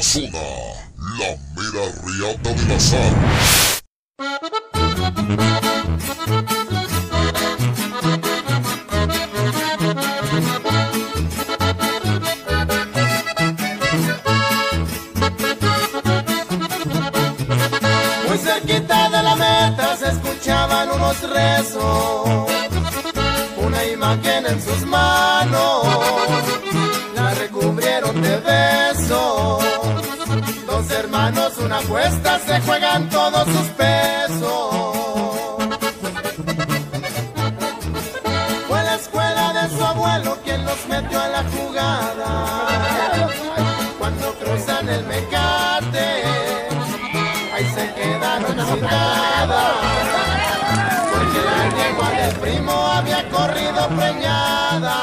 zona, la mera riata de la sal. Muy cerquita de la meta se escuchaban unos rezos, una imagen en sus manos, la recubrieron de besos. Dos hermanos, una apuesta, se juegan todos sus pesos. Fue la escuela de su abuelo quien los metió a la jugada. Cuando cruzan el mecate, ahí se quedaron sin nada, porque la yegua del primo había corrido preñada.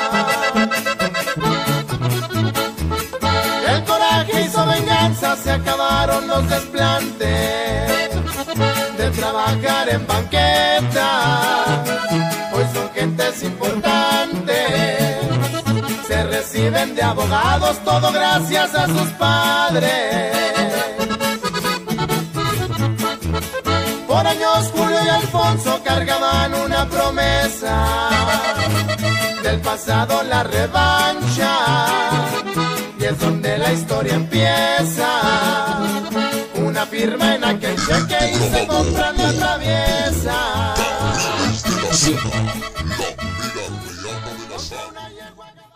El coraje hizo venganza, se acabaron los desplantes de trabajar en banqueta. Hoy son gentes importantes, se reciben de abogados, todo gracias a sus padres. Por años Julio y Alfonso cargaban una promesa, del pasado la revancha, y es donde la historia empieza. Una firma en aquel cheque y se compran la traviesa. Desde la zona, la mera riata de la sal.